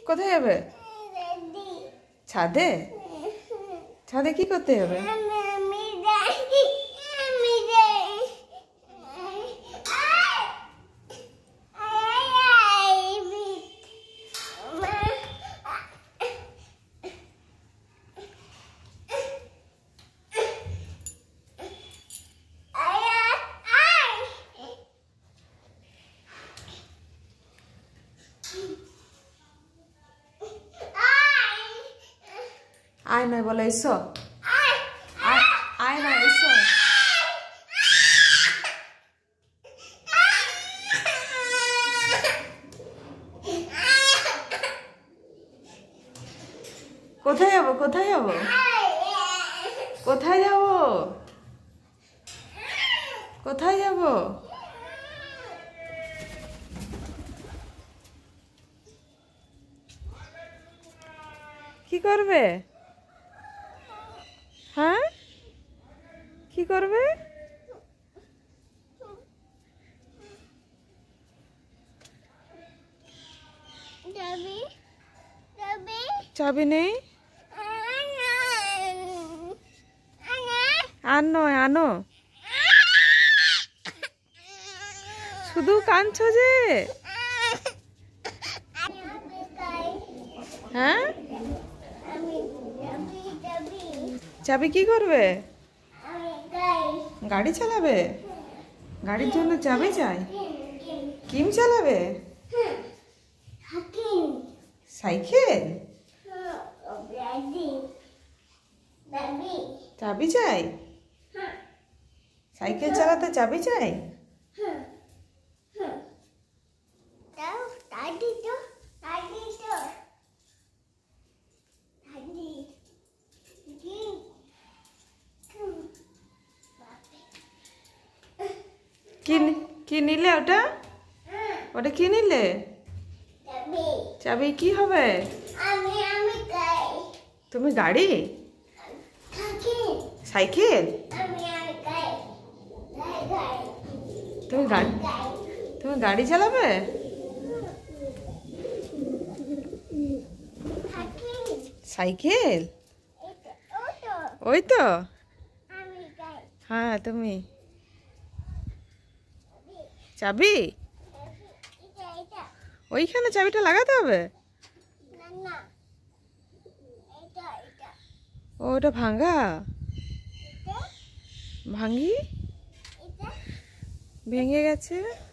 কোথায় যাবে? ছাদে? ছাদে কি করতে যাবে? আয় নয় বলে এসো, আয় না এসো। কোথায় যাবো? কোথায় যাবো? কোথায় যাবো? কোথায় যাবো? কি করবে? হ্যাঁ কি করবে? চাবি নেই? আর নয়, আনো। শুধু কাঁদছো যে? হ্যাঁ চাবি কি করবে? গাড়ি চালাবে? গাড়ির জন্য চাবি চাই? কিম চালাবে? সাইকেল? চাবি চাই? সাইকেল চালাতে চাবি চাই? কি নিলে ওটা? ওটা কি নিলে? চাবি কি হবে? তুমি গাড়ি? সাইকেল? তুমি গাড়ি চালাবে? সাইকেল? ওই তো। হ্যাঁ তুমি। চাবি? ওইখানে চাবিটা লাগাতে হবে? ও ওটা ভাঙা? ভাঙি ভেঙে গেছে।